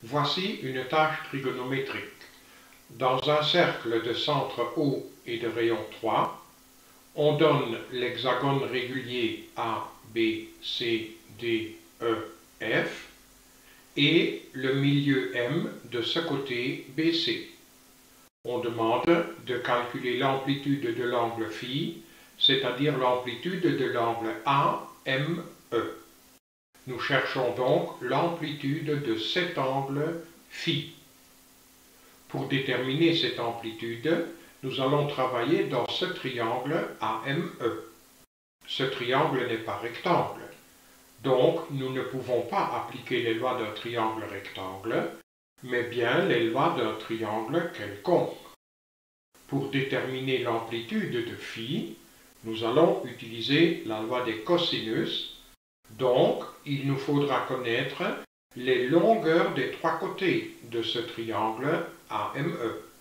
Voici une tâche trigonométrique. Dans un cercle de centre O et de rayon 3, on donne l'hexagone régulier A, B, C, D, E, F et le milieu M de ce côté BC. On demande de calculer l'amplitude de l'angle phi, c'est-à-dire l'amplitude de l'angle AME. Nous cherchons donc l'amplitude de cet angle phi. Pour déterminer cette amplitude, nous allons travailler dans ce triangle AME. Ce triangle n'est pas rectangle, donc nous ne pouvons pas appliquer les lois d'un triangle rectangle, mais bien les lois d'un triangle quelconque. Pour déterminer l'amplitude de phi, nous allons utiliser la loi des cosinus. Donc, il nous faudra connaître les longueurs des trois côtés de ce triangle AME.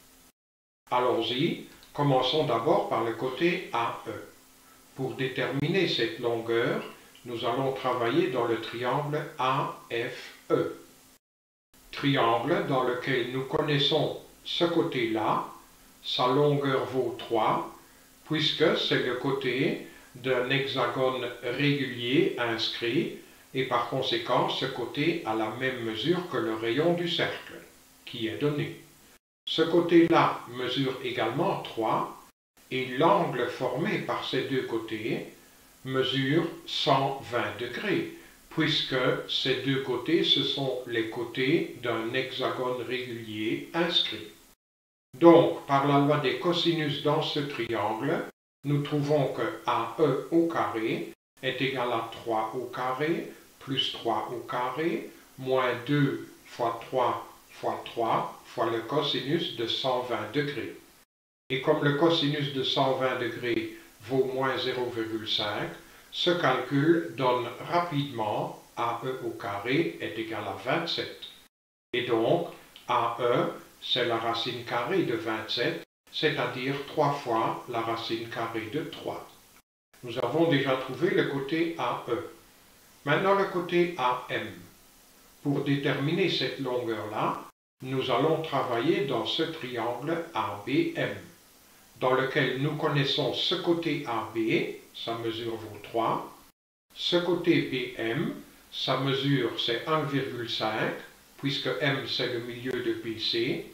Allons-y, commençons d'abord par le côté AE. Pour déterminer cette longueur, nous allons travailler dans le triangle AFE. Triangle dans lequel nous connaissons ce côté-là, sa longueur vaut 3, puisque c'est le côté d'un hexagone régulier inscrit, et par conséquent ce côté a la même mesure que le rayon du cercle, qui est donné. Ce côté-là mesure également 3, et l'angle formé par ces deux côtés mesure 120 degrés, puisque ces deux côtés, ce sont les côtés d'un hexagone régulier inscrit. Donc, par la loi des cosinus dans ce triangle, nous trouvons que AE au carré est égal à 3 au carré plus 3 au carré moins 2 fois 3 fois 3 fois le cosinus de 120 degrés. Et comme le cosinus de 120 degrés vaut moins 0,5, ce calcul donne rapidement AE au carré est égal à 27. Et donc, AE, c'est la racine carrée de 27, c'est-à-dire 3 fois la racine carrée de 3. Nous avons déjà trouvé le côté AE. Maintenant le côté AM. Pour déterminer cette longueur-là, nous allons travailler dans ce triangle ABM, dans lequel nous connaissons ce côté AB, sa mesure vaut 3, ce côté BM, sa mesure c'est 1,5, puisque M c'est le milieu de BC,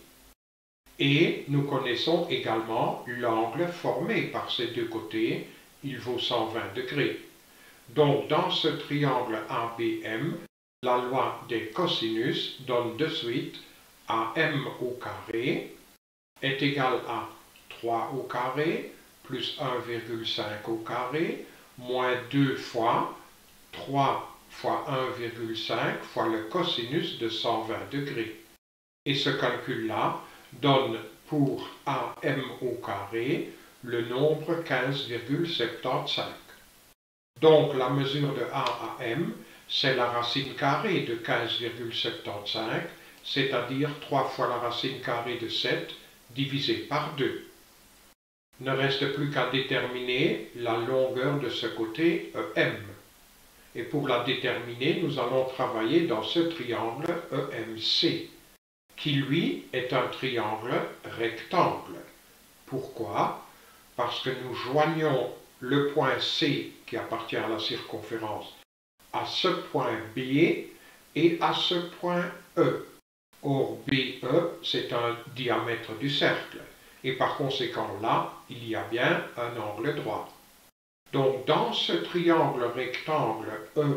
et nous connaissons également l'angle formé par ces deux côtés, il vaut 120 degrés. Donc dans ce triangle ABM, la loi des cosinus donne de suite AM au carré est égal à 3 au carré plus 1,5 au carré moins 2 fois 3 fois 1,5 fois le cosinus de 120 degrés. Et ce calcul-là donne pour AM au carré le nombre 15,75. Donc la mesure de A à M, c'est la racine carrée de 15,75, c'est-à-dire 3 fois la racine carrée de 7 divisé par 2. Ne reste plus qu'à déterminer la longueur de ce côté EM. Et pour la déterminer, nous allons travailler dans ce triangle EMC, qui lui est un triangle rectangle. Pourquoi? Parce que nous joignons le point C qui appartient à la circonférence à ce point B et à ce point E. Or BE c'est un diamètre du cercle et par conséquent là il y a bien un angle droit. Donc dans ce triangle rectangle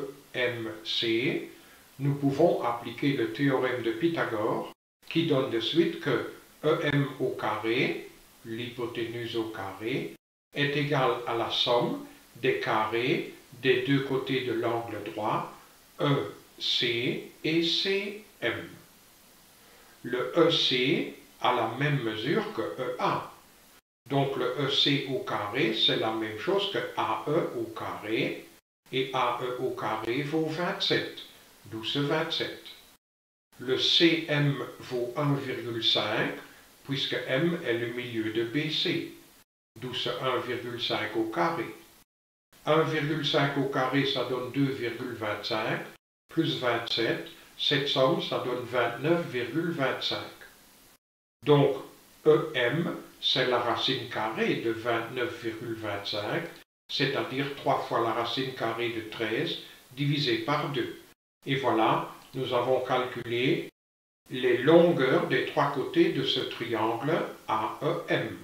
EMC, nous pouvons appliquer le théorème de Pythagore qui donne de suite que EM au carré, l'hypoténuse au carré, est égal à la somme des carrés des deux côtés de l'angle droit EC et CM. Le EC a la même mesure que EA. Donc le EC au carré, c'est la même chose que AE au carré, et AE au carré vaut 27, d'où ce 27. Le CM vaut 1,5, puisque M est le milieu de BC, d'où ce 1,5 au carré. 1,5 au carré, ça donne 2,25, plus 27, Cette somme, ça donne 29,25. Donc, EM, c'est la racine carrée de 29,25, c'est-à-dire 3 fois la racine carrée de 13 divisé par 2. Et voilà, nous avons calculé les longueurs des trois côtés de ce triangle AEM.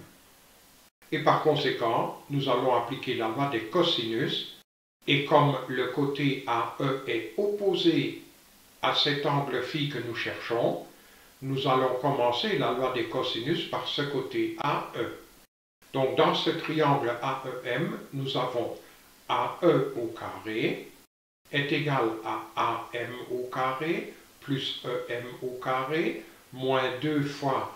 Et par conséquent, nous allons appliquer la loi des cosinus, et comme le côté AE est opposé à cet angle phi que nous cherchons, nous allons commencer la loi des cosinus par ce côté AE. Donc dans ce triangle AEM, nous avons AE au carré est égal à AM au carré plus EM au carré moins 2 fois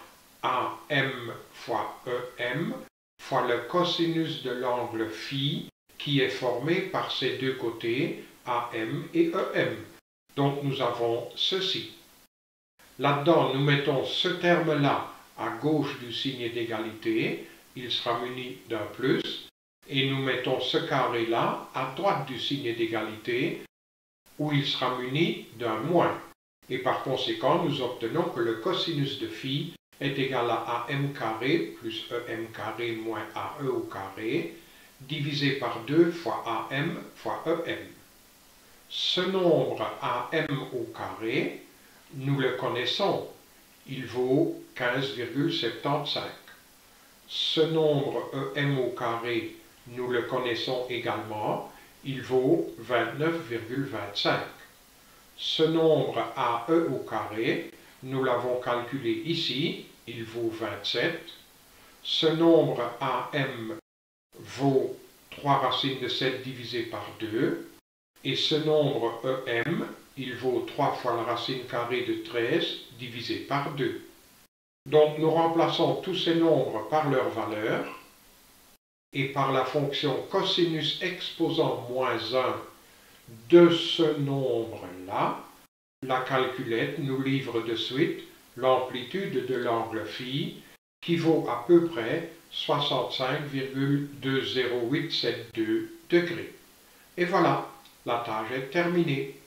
AM fois EM fois le cosinus de l'angle phi qui est formé par ces deux côtés AM et EM. Donc nous avons ceci. Là-dedans, nous mettons ce terme-là à gauche du signe d'égalité, il sera muni d'un plus, et nous mettons ce carré-là à droite du signe d'égalité, où il sera muni d'un moins. Et par conséquent, nous obtenons que le cosinus de phi est égal à AM carré plus EM carré moins AE au carré, divisé par 2 fois AM fois EM. Ce nombre AM au carré, nous le connaissons, il vaut 15,75. Ce nombre EM au carré, nous le connaissons également, il vaut 29,25. Ce nombre AE au carré, nous l'avons calculé ici, il vaut 27. Ce nombre AM vaut 3 racines de 7 divisé par 2. Et ce nombre EM, il vaut 3 fois la racine carrée de 13 divisé par 2. Donc nous remplaçons tous ces nombres par leur valeur et par la fonction cosinus exposant moins 1 de ce nombre-là, la calculette nous livre de suite l'amplitude de l'angle phi qui vaut à peu près 65,20872 degrés. Et voilà, la tâche est terminée.